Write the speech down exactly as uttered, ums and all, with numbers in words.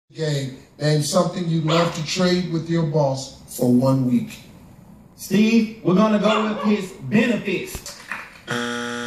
Game. Name something you'd love to trade with your boss for one week. Steve, we're gonna go with his Benefix.